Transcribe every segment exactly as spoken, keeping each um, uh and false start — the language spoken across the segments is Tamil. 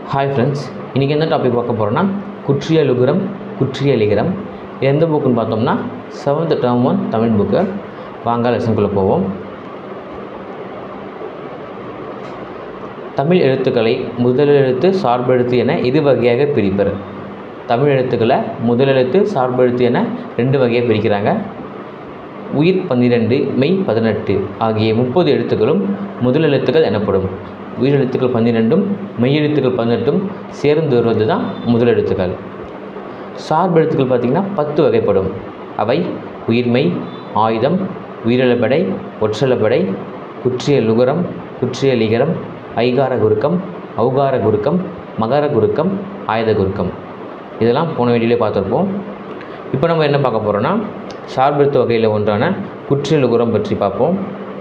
ஹாய் ஃப்ரெண்ட்ஸ், இன்றைக்கி என்ன டாபிக் பார்க்க போகிறோன்னா குற்றிய லுகரம் குற்றிய லிகரம். எந்த புக்குன்னு பார்த்தோம்னா seventh term one Tamil book. வாங்க லெசனுக்குள்ளே போவோம். தமிழ் எழுத்துக்களை முதலெழுத்து சார்பெழுத்து என இரு வகையாக பிரிப்பர். தமிழ் எழுத்துக்களை முதலெழுத்து சார்பெழுத்து என ரெண்டு வகையாக பிரிக்கிறாங்க. உயிர் பன்னிரெண்டு மெய் பதினெட்டு ஆகிய முப்பது எழுத்துக்களும் முதலெழுத்துக்கள் எனப்படும். உயிரெழுத்துக்கள் பன்னிரெண்டும் மெய்யெழுத்துக்கள் பதினெட்டும் சேர்ந்து வருவது தான் முதலெழுத்துக்கள். சார்பெழுத்துக்கள் பார்த்திங்கன்னா பத்து வகைப்படும். அவை உயிர்மெய், ஆயுதம், உயிரிழப்படை, ஒற்றலப்படை, குற்றிய லுகரம், குற்றிய லிகரம், ஐகார குறுக்கம், ஔகார குறுக்கம், மகர குறுக்கம், ஆயுத குறுக்கம். இதெல்லாம் போன வீடியோவிலே பார்த்துருப்போம். இப்போ நம்ம என்ன பார்க்க போகிறோன்னா சார்பெழுத்து வகையில் ஒன்றான குற்றிய லுகரம் பற்றி பார்ப்போம்.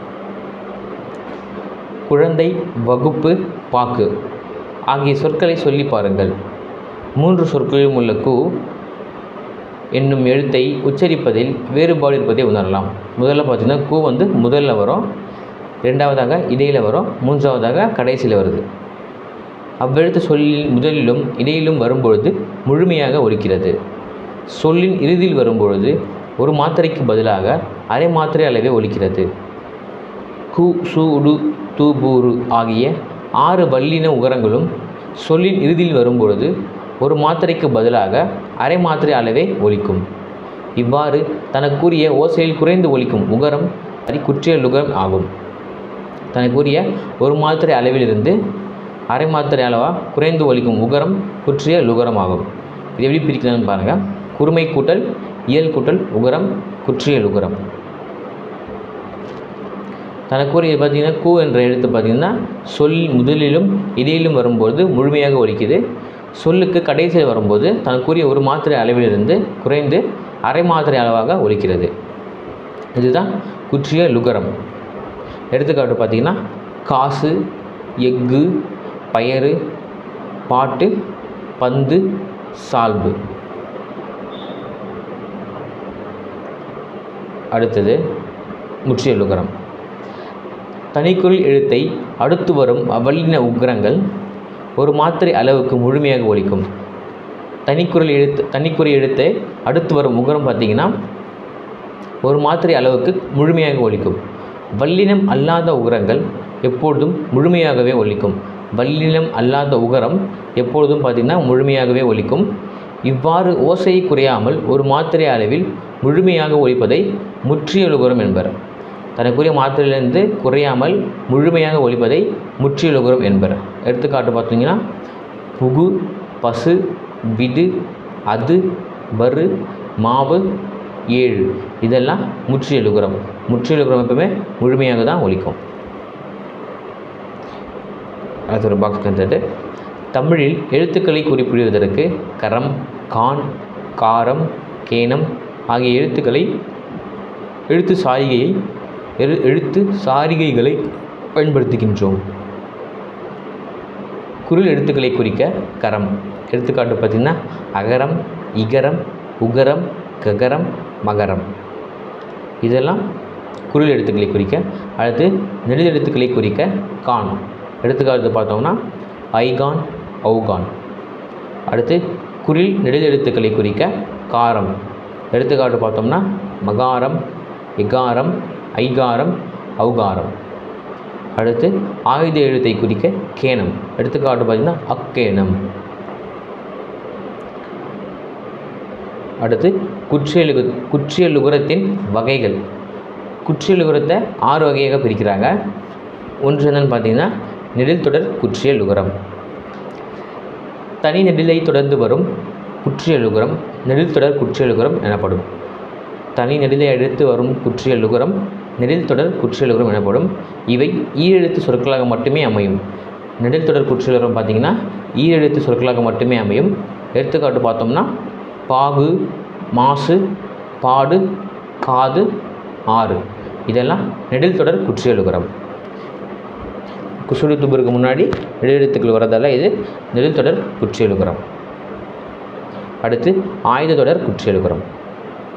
குழந்தை, வகுப்பு, பாக்கு ஆகிய சொற்களை சொல்லி பாருங்கள். மூன்று சொற்களிலும் உள்ள கு என்னும் எழுத்தை உச்சரிப்பதில் வேறுபாடு இருப்பதை உணரலாம். முதல்ல பார்த்திங்கன்னா கு வந்து முதல்ல வரும், ரெண்டாவதாக இடையில் வரும், மூன்றாவதாக கடைசியில் வருது. அவ்வெழுத்து சொல்லில் முதலிலும் இடையிலும் வரும்பொழுது முழுமையாக ஒலிக்கிறது. சொல்லின் இறுதியில் வரும்பொழுது ஒரு மாத்திரைக்கு பதிலாக அரை மாத்திரை அளவே ஒலிக்கிறது. கு, சு, டு, து, பூரு ஆகிய ஆறு வல்லின உகரங்களும் சொல்லின் இறுதியில் வரும்பொழுது ஒரு மாத்திரைக்கு பதிலாக அரை மாத்திரை அளவே ஒலிக்கும். இவ்வாறு தனக்குரிய ஓசையில் குறைந்து ஒலிக்கும் உகரம் அது குற்றிய லுகரம் ஆகும். தனக்குரிய ஒரு மாத்திரை அளவிலிருந்து அரை மாத்திரை அளவாக குறைந்து ஒலிக்கும் உகரம் குற்றிய லுகரம் ஆகும். இது எப்படி பிரிக்கலாம்னு பாருங்கள். குறுமை கூட்டல் இயல் கூட்டல் உகரம் குற்றிய லுகரம். தனக்குரிய பார்த்திங்கன்னா கு என்ற எழுத்து பார்த்திங்கன்னா சொல் முதலிலும் இடையிலும் வரும்போது முழுமையாக ஒலிக்குது. சொல்லுக்கு கடைசியில் வரும்போது தனக்குரிய ஒரு மாத்திரை அளவிலிருந்து குறைந்து அரை மாத்திரை அளவாக ஒலிக்கிறது. இதுதான் குற்றிய லுகரம். எடுத்துக்காட்டு பார்த்திங்கன்னா காசு, எஃகு, பயறு, பாட்டு, பந்து, சால்பு. அடுத்தது முற்றிய லுகரம். தனிக்குறில் எழுத்தை அடுத்து வரும் அவ்வல்லின உக்கிரங்கள் ஒரு மாத்திரை அளவுக்கு முழுமையாக ஒலிக்கும். தனிக்குறில் எழுத்து தனிக்குறில் எழுத்தை அடுத்து வரும் உகரம் பார்த்திங்கன்னா ஒரு மாத்திரை அளவுக்கு முழுமையாக ஒலிக்கும். வல்லினம் அல்லாத உகரங்கள் எப்பொழுதும் முழுமையாகவே ஒலிக்கும். வல்லினம் அல்லாத உகரம் எப்பொழுதும் பார்த்திங்கன்னா முழுமையாகவே ஒலிக்கும். இவ்வாறு ஓசையை குறையாமல் ஒரு மாத்திரை அளவில் முழுமையாக ஒலிப்பதை முற்றிய லுகரம் என்பர். தனக்குரிய மாத்திரையிலிருந்து குறையாமல் முழுமையாக ஒலிப்பதை முற்றிய லுகரம் என்பர். எடுத்துக்காட்டு பார்த்தீங்கன்னா புகு, பசு, விடு, அது, வரு, மாவு, ஏழு இதெல்லாம் முற்றிய லுகரம். முற்றிய லுகரம் எப்பவுமே முழுமையாக தான் ஒலிக்கும். அது ஒரு பாக்ஸ் கண்டுட்டு தமிழில் எழுத்துக்களை குறிப்பிடுவதற்கு கரம், கான், காரம், கேனம் ஆகிய எழுத்துக்களை எழுத்து சாரிகையை எழு எழுத்து சாரிகைகளை பயன்படுத்துகின்றோம். குரில் எழுத்துக்களை குறிக்க கரம். எடுத்துக்காட்டு பார்த்திங்கன்னா அகரம், இகரம், உகரம், ககரம், மகரம் இதெல்லாம் குரில் எழுத்துக்களை குறிக்க. அடுத்து நெடில் எழுத்துக்களை குறிக்க கான். எடுத்துக்காட்டு பார்த்தோம்னா ஐகான், ஔகான். அடுத்து குரில் நெடில் எழுத்துக்களை குறிக்க காரம். எடுத்துக்காட்டு பார்த்தோம்னா மகாரம், இகாரம், ஐகாரம், ஔகாரம். அடுத்து ஆயுத எழுத்தை குறிக்க கேனம். எடுத்துக்காட்டு பார்த்திங்கன்னா அக்கேனம். அடுத்து குற்றிய லுக குற்றிய லுகரத்தின் வகைகள். குற்றிய லுகரத்தை ஆறு வகையாக பிரிக்கிறாங்க. ஒன்று என்னன்னு பார்த்திங்கன்னா நெடில் தொடர் குற்றிய லுகரம். தனி நெடிலை தொடர்ந்து வரும் குற்றிய லுகரம் நெடில் தொடர் குற்றிய லுகரம் எனப்படும். தனி நெடிலை எடுத்து வரும் குற்றிய லுகரம் நெடில் தொடர் குற்றிய லுகரம் எனப்படும். இவை ஈரெழுத்து சொற்களாக மட்டுமே அமையும். நெடில் தொடர் குற்றிய லுகரம் பார்த்திங்கன்னா ஈரெழுத்து சொற்களாக மட்டுமே அமையும். எடுத்துக்காட்டு பார்த்தோம்னா பாகு, மாசு, பாடு, காது, ஆறு இதெல்லாம் நெடில் தொடர் குற்றிய லுகரம். குசுடு துபருக்கு முன்னாடி நெடிலெழுத்துக்கள் வரதால இது நெடில் தொடர் குற்றிய லுகரம். அடுத்து ஆயுத தொடர் குற்றிய லுகரம்.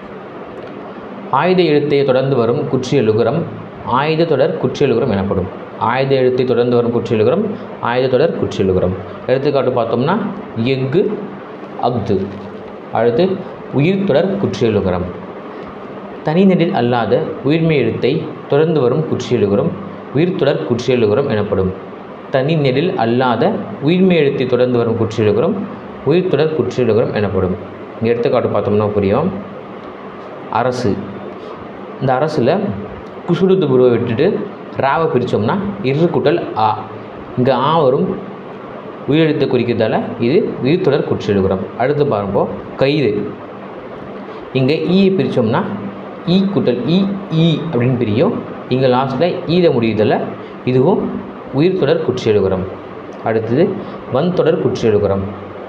ஆயுத எழுத்தை தொடர்ந்து வரும் குற்றிய லுகரம் ஆயுத தொடர் குற்றிய லுகரம் எனப்படும். ஆயுத எழுத்தை தொடர்ந்து வரும் குற்றியலுகரம் ஆயுத தொடர் குற்றியலுகரம். எடுத்துக்காட்டு பார்த்தோம்னா எஃகு அஃது. அடுத்து உயிர் தொடர் குற்றியலுகரம். தனிநெடில் அல்லாத உயிர்மெய் எழுத்தை தொடர்ந்து வரும் குற்றியலுகரம் உயிர் தொடர் குற்றியலுகரம் எனப்படும். தனிநெடில் அல்லாத உயிர்மெய் எழுத்தை தொடர்ந்து வரும் குற்றியலுகரம் உயிர் தொடர் குற்றியலுகரம் எனப்படும். இங்கே எடுத்துக்காட்டு பார்த்தோம்னா புரியும். அரசு. இந்த அரசில் குசுடுத்து புருவை விட்டுட்டு ராவை பிரித்தோம்னா இரு குட்டல் ஆ. இங்கே ஆ வரும் உயிரெழுத்தை குறிக்கிறதால இது உயிர் தொடர் குற்றியலுகரம். அடுத்து பாருப்போம் கயிறு. இங்கே ஈயை பிரித்தோம்னா ஈ குட்டல் இ ஈ அப்படின்னு பிரியும். இங்கே லாஸ்ட்டில் ஈத முடியுதில் இதுவும் உயிர் தொடர் குற்றியலுகரம். அடுத்தது வன் தொடர் குற்றியலுகரம்.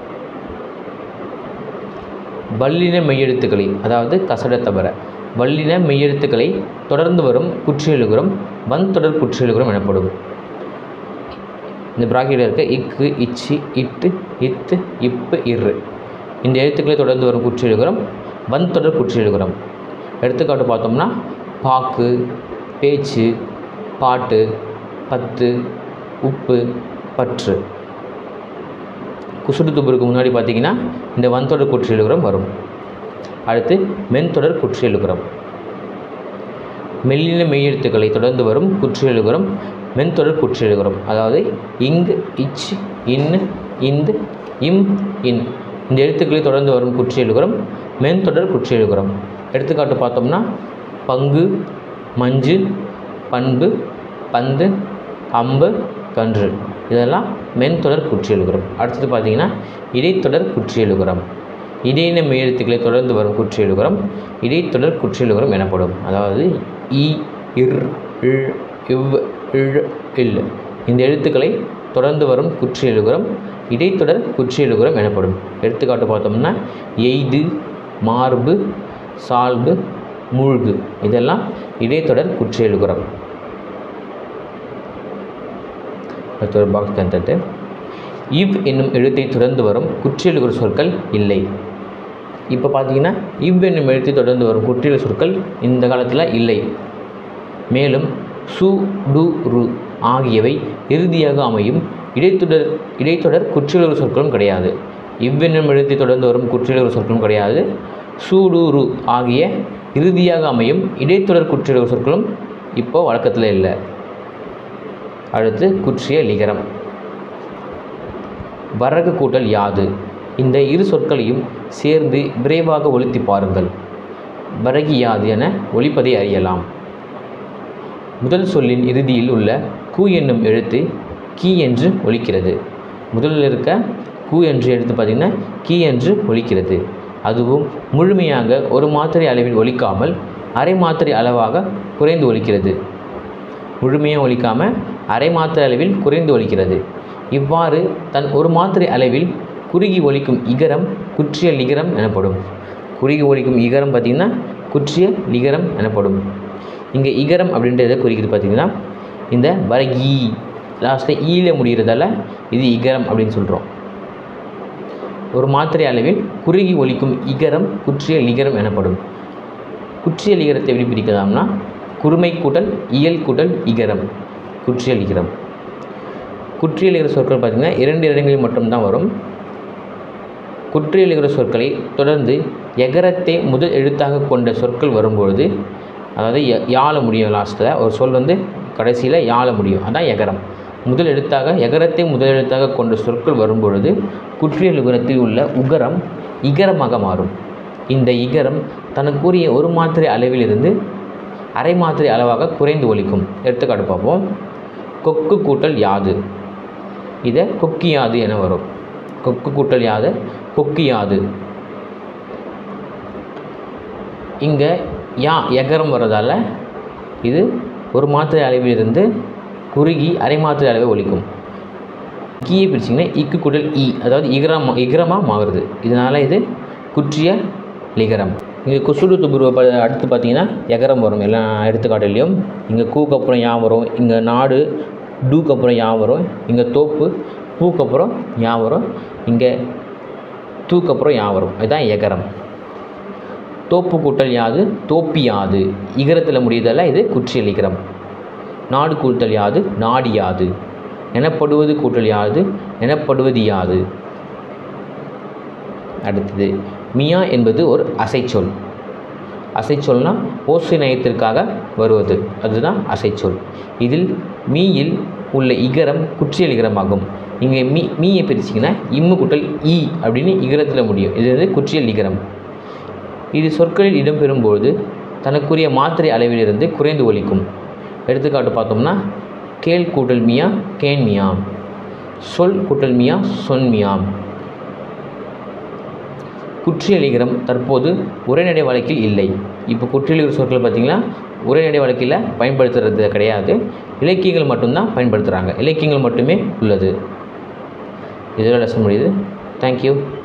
வல்லின மெய்யெழுத்துக்களை அதாவது கசட தவிர வல்லின மெய்யெழுத்துக்களை தொடர்ந்து வரும் குற்றியலுகரம் வன் தொடர் குற்றியலுகரம் எனப்படும். இந்த பிராக்கெட்டில் இருக்க இக்கு இச்சு இட்டு இத்து இப்பு இரு இந்த எழுத்துக்களை தொடர்ந்து வரும் குற்றியலுகரம் வன் தொடர் குற்றியலுகரம். எடுத்துக்காட்டு பார்த்தோம்னா பாக்கு பேச்சு பாட்டு பத்து உப்பு பற்று. குசுடு துப்புருக்கு முன்னாடி பார்த்தீங்கன்னா இந்த வன்தொடர் குற்றியலுகரம் வரும். அடுத்து மென்தொடர் குற்றியலுகரம். மெல்லின மெய்யெழுத்துக்களை தொடர்ந்து வரும் குற்றியலுகரம் மென்தொடர் குற்றியலுகரம். அதாவது இங்கு இச் இன்னு இந்து இம் இன் இந்த எழுத்துக்களை தொடர்ந்து வரும் குற்றியலுகரம் மென்தொடர் குற்றியலுகரம். எடுத்துக்காட்டு பார்த்தோம்னா பங்கு மஞ்சு பண்பு பந்து அம்பு கன்று இதெல்லாம் மென்தொடர் குற்றியலுகரம். அடுத்தது பார்த்தீங்கன்னா இடைத்தொடர் குற்றியலுகரம். இடையின மெய்யெழுத்துக்களை தொடர்ந்து வரும் குற்றியலுகரம் இடைத்தொடர் குற்றியலுகரம் எனப்படும். அதாவது இ இர் இழ் இவ் இழ் இல் இந்த எழுத்துக்களை தொடர்ந்து வரும் குற்றியலுகரம் இடைத்தொடர் குற்றியலுகரம் எனப்படும். எடுத்துக்காட்டு பார்த்தோம்னா எய்து மார்பு சால்பு மூழ்கு இதெல்லாம் இடைத்தொடர் குற்றியலுகரம். அடுத்த ஒரு பாக்ஸ் கண்டென்ட். இவ் என்னும் எழுத்தை தொடர்ந்து வரும் குற்றியலுகர சொற்கள் இல்லை. இப்போ பார்த்தீங்கன்னா இவ் என்னும் எழுத்தை தொடர்ந்து வரும் குற்றியலுகர சொற்கள் இந்த காலத்தில் இல்லை. மேலும் சு டு ரு ஆகியவை இறுதியாக அமையும் இடைத்தொடர் இடைத்தொடர் குற்றியலுகர சொற்களும் கிடையாது. இவ் என்னும் எழுத்தை தொடர்ந்து வரும் குற்றியலுகர சொற்களும் கிடையாது. சு டு ரு ஆகிய இறுதியாக அமையும் இடைத்தொடர் குற்றியலுகர சொற்களும் இப்போ வழக்கத்தில் இல்லை. அடுத்து குற்றிய லிகரம். வரகு கூட்டல் யாது இந்த இரு சொற்களையும் சேர்ந்து விரைவாக ஒலித்து பாருங்கள். வரகி யாது என ஒலிப்பதை அறியலாம். முதல் சொல்லின் இறுதியில் உள்ள கு என்னும் எழுத்து கி என்று ஒலிக்கிறது. முதலில் இருக்க கு என்று எழுத்து பார்த்திங்கன்னா கி என்று ஒலிக்கிறது. அதுவும் முழுமையாக ஒரு மாத்திரை அளவில் ஒலிக்காமல் அரை மாத்திரை அளவாக குறைந்து ஒலிக்கிறது. முழுமையாக ஒலிக்காமல் அரை மாத்திரை அளவில் குறைந்து ஒலிக்கிறது. இவ்வாறு தன் ஒரு மாத்திரை அளவில் குறுகி ஒலிக்கும் இகரம் குற்றிய லிகரம் எனப்படும். குறுகி ஒலிக்கும் இகரம் பார்த்திங்கன்னா குற்றிய லிகரம் எனப்படும். இங்கே இகரம் அப்படின்றத குறிக்கிறது பார்த்திங்கன்னா இந்த வரகி லாஸ்ட்டில் ஈல முடிகிறதால இது இகரம் அப்படின்னு சொல்கிறோம். ஒரு மாத்திரை அளவில் குறுகி ஒலிக்கும் இகரம் குற்றிய லிகரம் எனப்படும். குற்றிய லிகரத்தை எப்படி பிரிக்கலாம்னா குறுமை கூட்டல் இயல் கூட்டல் இகரம் குற்றிய லிகரம். குற்றிய லிகர சொற்கள் பார்த்திங்கன்னா இரண்டு இடங்களில் மட்டும்தான் வரும். குற்றிய லிகர சொற்களை தொடர்ந்து எகரத்தை முதல் எழுத்தாக கொண்ட சொற்கள் வரும்பொழுது அதாவது யாழ முடியும். லாஸ்ட்டில் ஒரு சொல் வந்து கடைசியில் யாழ முடியும். அதான் எகரம். முதல் எழுத்தாக எகரத்தை முதல் எழுத்தாக கொண்ட சொற்கள் வரும்பொழுது குற்றிய லிகரத்தில் உள்ள உகரம் இகரமாக மாறும். இந்த இகரம் தனக்குரிய ஒரு மாத்திரை அளவிலிருந்து அரை மாத்திரை அளவாக குறைந்து ஒலிக்கும். எடுத்துக்காட்டு பார்ப்போம். கொக்கு கூட்டல் யாது இதை கொக்கியாது என வரும். கொக்கு கூட்டல் யாது கொக்கியாது. இங்கே யா எகரம் வர்றதால இது ஒரு மாத்திரை அளவிலிருந்து குறுகி அரை மாத்திரை அளவை ஒலிக்கும். கீயை பிரிச்சிங்கன்னா இக்கு கூட்டல் இ அதாவது இகரம் இகரமாக மாறுது. இதனால் இது குற்றிய லிகரம். இங்கே குசுடு துபுருவை அடுத்து பார்த்தீங்கன்னா எகரம் வரும் எல்லா எடுத்துக்காட்டிலையும். இங்கே கூக்கு அப்புறம் யா வரும். இங்கே நாடு டூக்கு அப்புறம் யா வரும். இங்கே தோப்பு பூக்கு அப்புறம் யா வரும். இங்கே தூக்கு அப்புறம் யா வரும். இதுதான் எகரம். தோப்பு கூட்டல் யாது தோப்பி யாது இகரத்தில் முடியுதல்ல இது குற்றிய லிகரம். நாடு கூட்டல் யாது, நாடு யாது. எனப்படுவது கூட்டல் யாது, எனப்படுவது யாது. அடுத்தது மியா என்பது ஒரு அசைச்சொல். அசைச்சொல்னா ஓசை நயத்திற்காக வருவது, அதுதான் அசைச்சொல். இதில் மீயில் உள்ள இகரம் குற்றியல் இகரமாகும். இங்கே மீ மீயை பிரிச்சிங்கன்னா இம்மு கூட்டல் ஈ அப்படின்னு இகரத்தில் முடியும். இது வந்து குற்றியல் இகரம். இது சொற்களில் இடம்பெறும்போது தனக்குரிய மாத்திரை அளவிலிருந்து குறைந்து ஒலிக்கும். எடுத்துக்காட்டு பார்த்தோம்னா கேள் கூட்டல் மியா கேன் மியாம், சொல் கூட்டல் மியா சொன் மியாம். குற்றியலிகரம் தற்போது உரைநடை வழக்கில் இல்லை. இப்போ குற்றியலிகர சொற்கள் பார்த்திங்கன்னா உரைநடை வழக்கில் பயன்படுத்துறது கிடையாது, இலக்கியங்கள் மட்டும்தான் பயன்படுத்துகிறாங்க. இலக்கியங்கள் மட்டுமே உள்ளது. இதோட லெசன் முடியுது. தேங்க்யூ.